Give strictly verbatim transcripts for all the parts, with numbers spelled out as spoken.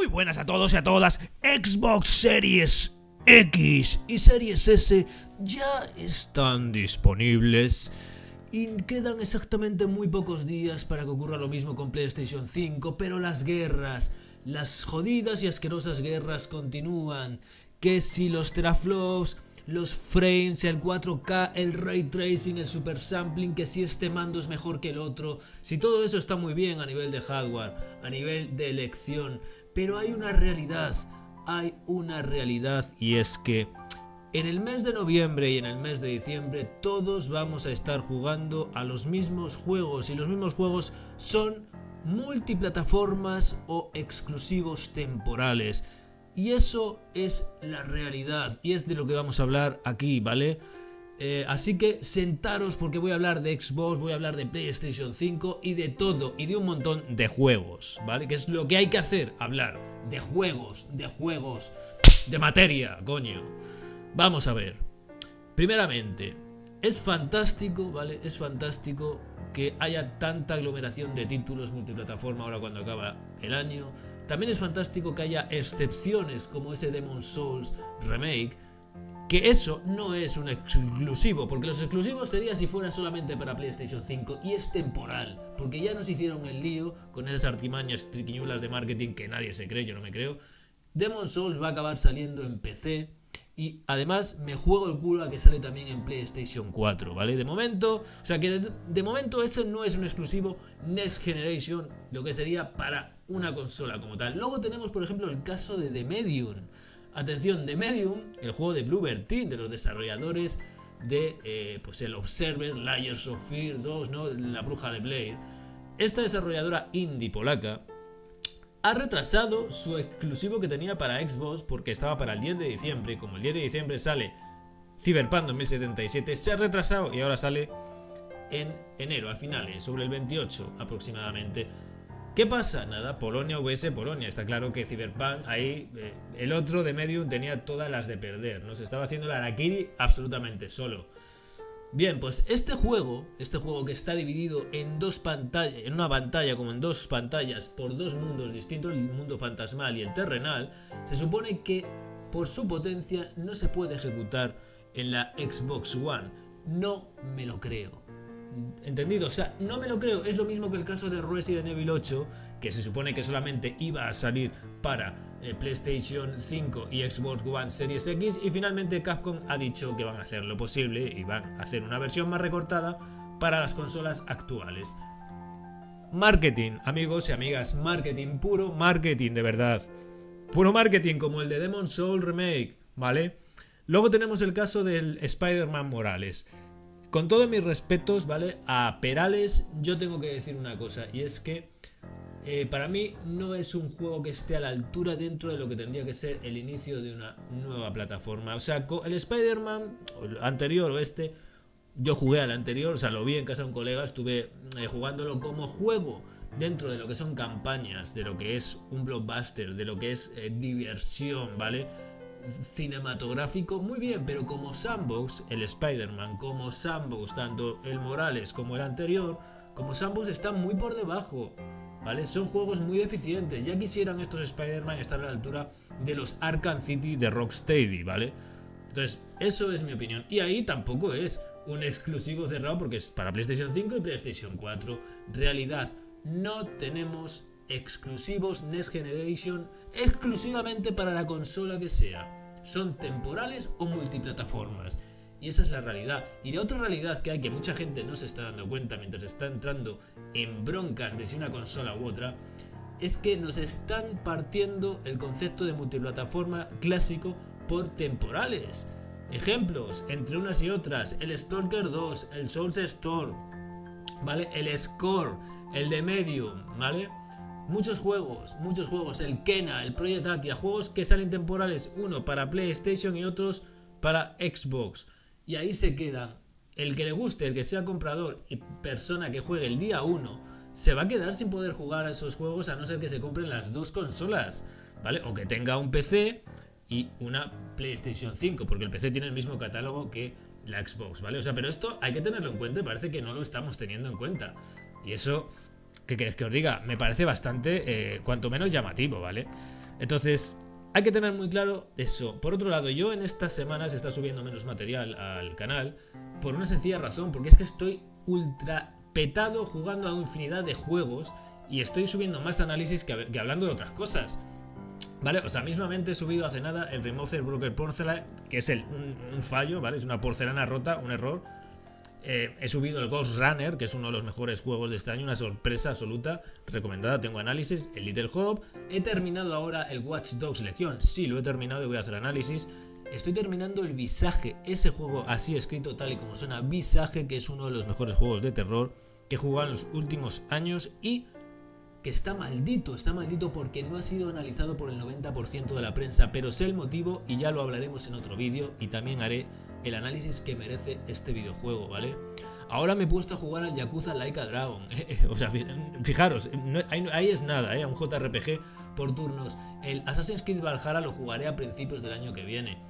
buenas a todos y a todas. Xbox Series X y Series S ya están disponibles y quedan exactamente muy pocos días para que ocurra lo mismo con PlayStation cinco, pero las guerras, las jodidas y asquerosas guerras continúan. Que si los teraflops, los frames, el cuatro K, el ray tracing, el super sampling, que si este mando es mejor que el otro, si todo eso está muy bien a nivel de hardware, a nivel de elección, pero hay una realidad, hay una realidad y es que en el mes de noviembre y en el mes de diciembre todos vamos a estar jugando a los mismos juegos y los mismos juegos son multiplataformas o exclusivos temporales. Y eso es la realidad y es de lo que vamos a hablar aquí, ¿vale? Eh, así que sentaros porque voy a hablar de Xbox, voy a hablar de PlayStation cinco y de todo y de un montón de juegos, ¿vale? Que es lo que hay que hacer, hablar de juegos, de juegos, de materia, coño. Vamos a ver. Primeramente, es fantástico, ¿vale? Es fantástico que haya tanta aglomeración de títulos multiplataforma ahora cuando acaba el año. También es fantástico que haya excepciones como ese Demon's Souls Remake, que eso no es un exclusivo, porque los exclusivos sería si fuera solamente para PlayStation cinco y es temporal, porque ya nos hicieron el lío con esas artimañas triquiñuelas de marketing que nadie se cree, yo no me creo. Demon's Souls va a acabar saliendo en P C y además me juego el culo a que sale también en PlayStation cuatro, ¿vale? De momento, o sea que de, de momento ese no es un exclusivo Next Generation, lo que sería para una consola como tal. Luego tenemos, por ejemplo, el caso de The Medium. Atención, The Medium, el juego de Bloober Team, de los desarrolladores de eh, pues el Observer, Layers of Fear dos, ¿no? La bruja de Blair. Esta desarrolladora indie polaca ha retrasado su exclusivo que tenía para Xbox porque estaba para el diez de diciembre. Y como el diez de diciembre sale Cyberpunk dos mil setenta y siete, se ha retrasado y ahora sale en enero, al final, sobre el veintiocho aproximadamente. ¿Qué pasa? Nada, Polonia vs Polonia. Está claro que Cyberpunk ahí, eh, el otro de Medium tenía todas las de perder, ¿no? Se estaba haciendo la harakiri absolutamente solo. Bien, pues este juego, este juego que está dividido en dos pantallas, en una pantalla como en dos pantallas por dos mundos distintos, el mundo fantasmal y el terrenal, se supone que por su potencia no se puede ejecutar en la Xbox One. No me lo creo. ¿Entendido? O sea, no me lo creo. Es lo mismo que el caso de Resident Evil ocho, que se supone que solamente iba a salir para eh, PlayStation cinco y Xbox One Series X, y finalmente Capcom ha dicho que van a hacer lo posible y van a hacer una versión más recortada para las consolas actuales. Marketing, amigos y amigas, marketing, puro marketing de verdad. Puro marketing como el de Demon's Souls Remake, ¿vale? Luego tenemos el caso del Spider-Man Morales. Con todos mis respetos, ¿vale? A Perales yo tengo que decir una cosa, y es que eh, para mí no es un juego que esté a la altura dentro de lo que tendría que ser el inicio de una nueva plataforma. O sea, el Spider-Man anterior o este, yo jugué al anterior, o sea, lo vi en casa de un colega, estuve eh, jugándolo como juego dentro de lo que son campañas, de lo que es un blockbuster, de lo que es eh, diversión, ¿vale? Cinematográfico, muy bien, pero como sandbox, el Spider-Man, como sandbox, tanto el Morales como el anterior, como sandbox están muy por debajo, ¿vale? Son juegos muy deficientes. Ya quisieran estos Spider-Man estar a la altura de los Arkham City de Rocksteady, ¿vale? Entonces, eso es mi opinión. Y ahí tampoco es un exclusivo cerrado porque es para PlayStation cinco y PlayStation cuatro. Realidad, no tenemos exclusivos Next Generation exclusivamente para la consola que sea. Son temporales o multiplataformas. Y esa es la realidad. Y la otra realidad que hay, que mucha gente no se está dando cuenta mientras está entrando en broncas de si una consola u otra, es que nos están partiendo el concepto de multiplataforma clásico por temporales. Ejemplos, entre unas y otras, el Stalker dos, el Souls Storm, ¿vale? El Score, el de Medium, ¿vale? Muchos juegos, muchos juegos, el Kena, el Project Atia, juegos que salen temporales, uno para PlayStation y otros para Xbox. Y ahí se quedan. El que le guste, el que sea comprador y persona que juegue el día uno, se va a quedar sin poder jugar a esos juegos a no ser que se compren las dos consolas, ¿vale? O que tenga un P C y una PlayStation cinco, porque el P C tiene el mismo catálogo que la Xbox, ¿vale? O sea, pero esto hay que tenerlo en cuenta y parece que no lo estamos teniendo en cuenta. Y eso, ¿qué queréis que os diga? Me parece bastante, eh, cuanto menos llamativo, ¿vale? Entonces, hay que tener muy claro eso. Por otro lado, yo en estas semanas está subiendo menos material al canal por una sencilla razón, porque es que estoy ultra petado jugando a infinidad de juegos y estoy subiendo más análisis que, que hablando de otras cosas. ¿Vale? O sea, mismamente he subido hace nada el Remote Broken Porcelain, que es el, un, un fallo, ¿vale? Es una porcelana rota, un error. Eh, he subido el Ghost Runner, que es uno de los mejores juegos de este año, una sorpresa absoluta, recomendada, tengo análisis, el Little Hope. He terminado ahora el Watch Dogs Legion, sí, lo he terminado y voy a hacer análisis. Estoy terminando el Visage, ese juego así escrito tal y como suena, Visage, que es uno de los mejores juegos de terror que he jugado en los últimos años y que está maldito, está maldito porque no ha sido analizado por el noventa por ciento de la prensa, pero sé el motivo y ya lo hablaremos en otro vídeo y también haré el análisis que merece este videojuego, ¿vale? Ahora me he puesto a jugar al Yakuza Like a Dragon, o sea, fijaros, no, ahí, ahí es nada, ¿eh? Un J R P G por turnos. El Assassin's Creed Valhalla lo jugaré a principios del año que viene.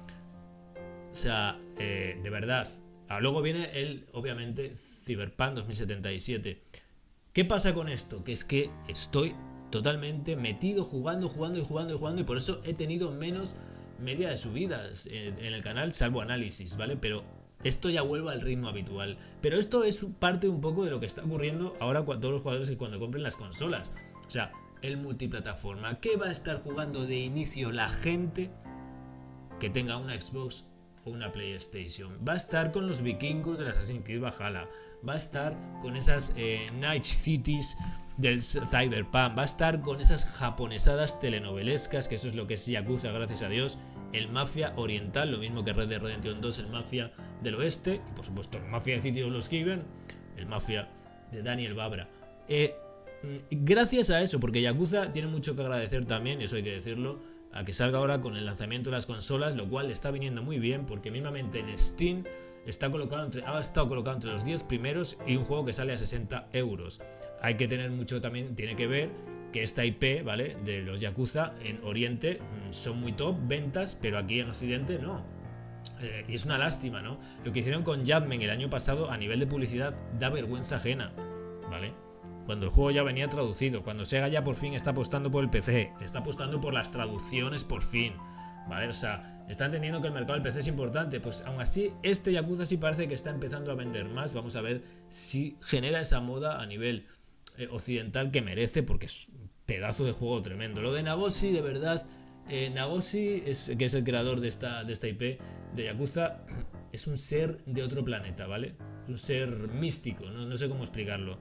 O sea, eh, de verdad. Ah, luego viene el, obviamente, Cyberpunk dos mil setenta y siete. ¿Qué pasa con esto? Que es que estoy totalmente metido jugando, jugando y jugando y jugando y por eso he tenido menos media de subidas en, en el canal, salvo análisis, ¿vale? Pero esto ya vuelve al ritmo habitual. Pero esto es parte un poco de lo que está ocurriendo ahora con todos los jugadores que cuando compren las consolas. O sea, el multiplataforma. ¿Qué va a estar jugando de inicio la gente que tenga una Xbox o una PlayStation? Va a estar con los vikingos del Assassin's Creed Valhalla. Va a estar con esas eh, Night Cities del Cyberpunk. Va a estar con esas japonesadas telenovelescas, que eso es lo que es Yakuza, gracias a Dios. El Mafia Oriental, lo mismo que Red Dead Redemption dos, el Mafia del Oeste. Y por supuesto el Mafia de City of Lost Haven, el Mafia de Daniel Babra. Eh, gracias a eso, porque Yakuza tiene mucho que agradecer también, eso hay que decirlo, a que salga ahora con el lanzamiento de las consolas, lo cual le está viniendo muy bien, porque mismamente en Steam está colocado entre, ha estado colocado entre los diez primeros y un juego que sale a sesenta euros. Hay que tener mucho también, tiene que ver que esta I P, ¿vale? De los Yakuza en Oriente son muy top ventas, pero aquí en Occidente no. Eh, y es una lástima, ¿no? Lo que hicieron con Judgment el año pasado a nivel de publicidad da vergüenza ajena, ¿vale? Cuando el juego ya venía traducido, cuando Sega ya por fin está apostando por el P C, está apostando por las traducciones por fin, ¿vale? O sea, está entendiendo que el mercado del P C es importante. Pues aún así, este Yakuza sí parece que está empezando a vender más. Vamos a ver si genera esa moda a nivel eh, occidental que merece, porque es un pedazo de juego tremendo. Lo de Nagoshi, de verdad, eh, Nagoshi, es, que es el creador de esta, de esta I P de Yakuza, es un ser de otro planeta, ¿vale? Es un ser místico, no, no sé cómo explicarlo.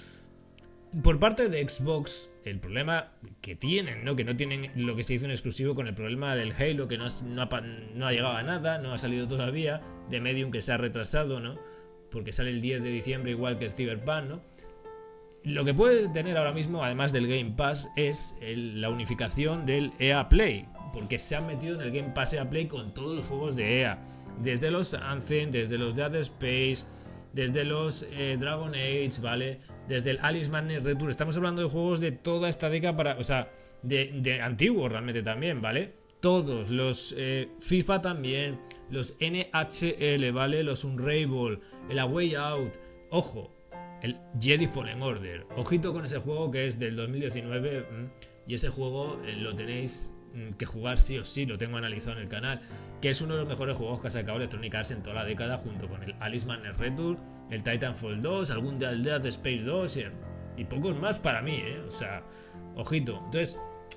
Por parte de Xbox, el problema que tienen, ¿no? Que no tienen lo que se hizo en exclusivo con el problema del Halo, que no, has, no, ha, no ha llegado a nada, no ha salido todavía, de Medium que se ha retrasado, ¿no? Porque sale el diez de diciembre igual que el Cyberpunk, ¿no? Lo que puede tener ahora mismo, además del Game Pass, es el, la unificación del E A Play, porque se han metido en el Game Pass E A Play con todos los juegos de E A, desde los Anthem, desde los Dead Space, desde los eh, Dragon Age, ¿vale? Desde el Alice Madness Return. Estamos hablando de juegos de toda esta década, para, o sea, de, de antiguos realmente también, ¿vale? Todos, los eh, FIFA también, los N H L, ¿vale? Los Unravel, el A Way Out, ojo, el Jedi Fallen Order. Ojito con ese juego que es del dos mil diecinueve y ese juego eh, lo tenéis que jugar sí o sí, lo tengo analizado en el canal, que es uno de los mejores juegos que ha sacado Electronic Arts en toda la década, junto con el Alice Madness Return, el Titanfall dos, algún del Dead Space dos y, y pocos más para mí, ¿eh? O sea, ojito. Entonces,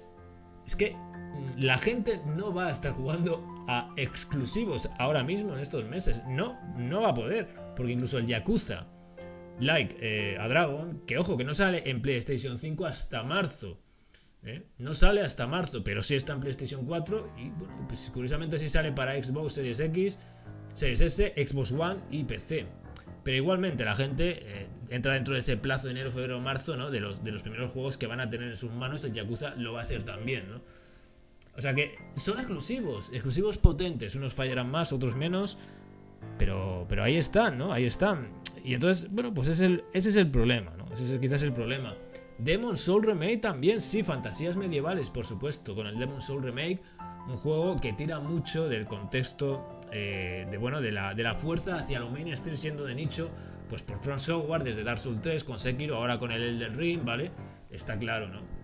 es que la gente no va a estar jugando a exclusivos ahora mismo en estos meses, no, no va a poder, porque incluso el Yakuza Like eh, a Dragon, que ojo, que no sale en PlayStation cinco hasta marzo, ¿eh? No sale hasta marzo, pero sí está en PlayStation cuatro y bueno, pues curiosamente sí sale para Xbox Series X, Series S, Xbox One y P C. Pero igualmente la gente eh, entra dentro de ese plazo de enero, febrero, marzo, ¿no? De los, de los primeros juegos que van a tener en sus manos. El Yakuza lo va a ser también, ¿no? O sea que son exclusivos, exclusivos potentes. Unos fallarán más, otros menos, pero, pero ahí están, ¿no? Ahí están. Y entonces, bueno, pues es el, ese es el problema, ¿no? Ese es quizás el problema. Demon's Souls Remake también, sí, fantasías medievales, por supuesto, con el Demon's Souls Remake, un juego que tira mucho del contexto eh, de, bueno, de la, de la fuerza hacia lo mainstream siendo de nicho, pues por From Software, desde Dark Souls tres, con Sekiro, ahora con el Elden Ring, ¿vale? Está claro, ¿no?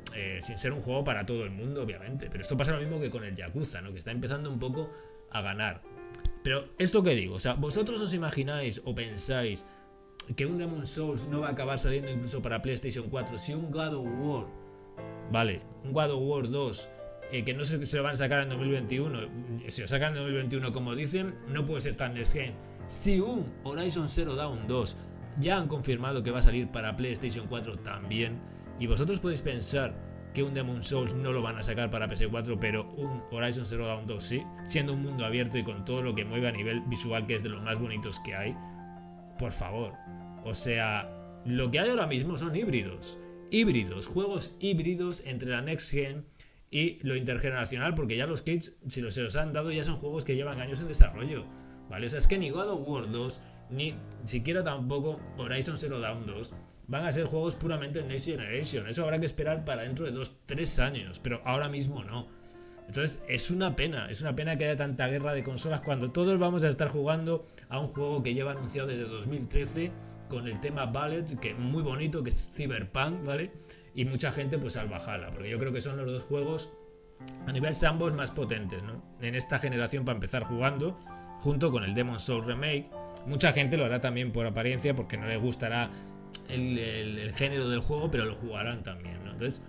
eh, sin ser un juego para todo el mundo, obviamente. Pero esto pasa lo mismo que con el Yakuza, ¿no? Que está empezando un poco a ganar. Pero es lo que digo, o sea, vosotros os imagináis o pensáis que un Demon's Souls no va a acabar saliendo incluso para PlayStation cuatro si un God of War, vale, un God of War dos, eh, que no sé si se lo van a sacar en dos mil veintiuno, si lo sacan en dos mil veintiuno como dicen, no puede ser tan next gen. Si un Horizon Zero Dawn dos ya han confirmado que va a salir para PlayStation cuatro también, y vosotros podéis pensar que un Demon's Souls no lo van a sacar para P S cuatro, pero un Horizon Zero Dawn dos sí, siendo un mundo abierto y con todo lo que mueve a nivel visual, que es de los más bonitos que hay, por favor. O sea, lo que hay ahora mismo son híbridos, híbridos, juegos híbridos entre la Next Gen y lo intergeneracional, porque ya los kits, si los se los han dado, ya son juegos que llevan años en desarrollo, ¿vale? O sea, es que ni God of War dos, ni siquiera tampoco Horizon Zero Dawn dos van a ser juegos puramente Next Generation. Eso habrá que esperar para dentro de dos tres años, pero ahora mismo no. Entonces es una pena, es una pena que haya tanta guerra de consolas cuando todos vamos a estar jugando a un juego que lleva anunciado desde dos mil trece con el tema Ballet, que es muy bonito, que es Cyberpunk, ¿vale? Y mucha gente pues al bajarla, porque yo creo que son los dos juegos a nivel sandbox más potentes, ¿no? En esta generación para empezar jugando, junto con el Demon's Souls Remake. Mucha gente lo hará también por apariencia, porque no les gustará el, el, el género del juego, pero lo jugarán también, ¿no? Entonces,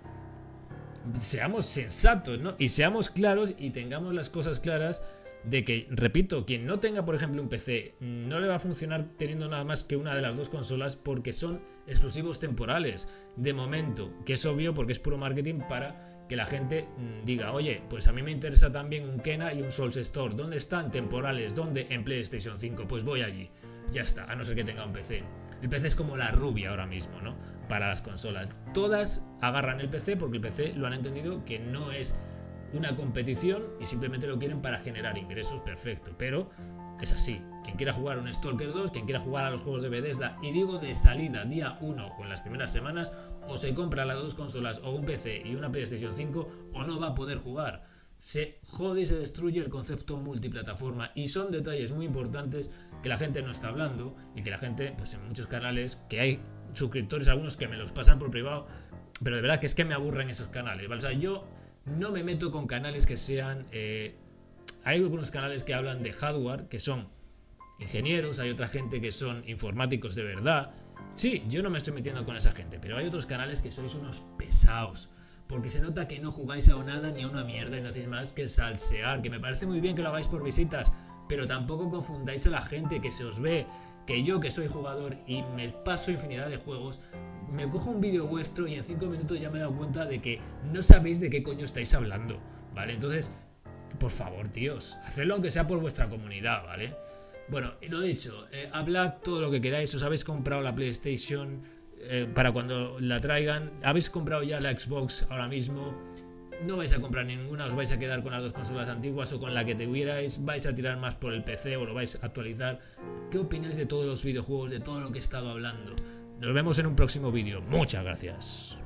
seamos sensatos, ¿no? Y seamos claros y tengamos las cosas claras de que, repito, quien no tenga, por ejemplo, un P C, no le va a funcionar teniendo nada más que una de las dos consolas, porque son exclusivos temporales, de momento, que es obvio porque es puro marketing para que la gente diga, oye, pues a mí me interesa también un Kena y un Souls Store. ¿Dónde están? Temporales. ¿Dónde? En PlayStation cinco. Pues voy allí. Ya está, a no ser que tenga un P C. El P C es como la rubia ahora mismo, ¿no? Para las consolas. Todas agarran el P C porque el P C lo han entendido que no es una competición y simplemente lo quieren para generar ingresos, perfecto. Pero es así. Quien quiera jugar un Stalker dos, quien quiera jugar a los juegos de Bethesda, y digo de salida, día uno o en las primeras semanas, o se compra las dos consolas o un P C y una PlayStation cinco, o no va a poder jugar. Se jode y se destruye el concepto multiplataforma, y son detalles muy importantes que la gente no está hablando y que la gente, pues en muchos canales, que hay suscriptores, algunos que me los pasan por privado, pero de verdad que es que me aburren esos canales, ¿vale? O sea, yo no me meto con canales que sean... Eh, hay algunos canales que hablan de hardware, que son ingenieros, hay otra gente que son informáticos de verdad. Sí, yo no me estoy metiendo con esa gente, pero hay otros canales que sois unos pesados, porque se nota que no jugáis a nada ni a una mierda y no hacéis más que salsear, que me parece muy bien que lo hagáis por visitas, pero tampoco confundáis a la gente, que se os ve, que yo que soy jugador y me paso infinidad de juegos, me cojo un vídeo vuestro y en cinco minutos ya me he dado cuenta de que no sabéis de qué coño estáis hablando, ¿vale? Entonces, por favor, tíos, hacedlo aunque sea por vuestra comunidad, ¿vale? Bueno, y lo dicho, eh, hablad todo lo que queráis. Os habéis comprado la PlayStation eh, para cuando la traigan, habéis comprado ya la Xbox ahora mismo, no vais a comprar ninguna, os vais a quedar con las dos consolas antiguas o con la que tuvierais, vais a tirar más por el P C o lo vais a actualizar. ¿Qué opináis de todos los videojuegos, de todo lo que he estado hablando? Nos vemos en un próximo vídeo. Muchas gracias.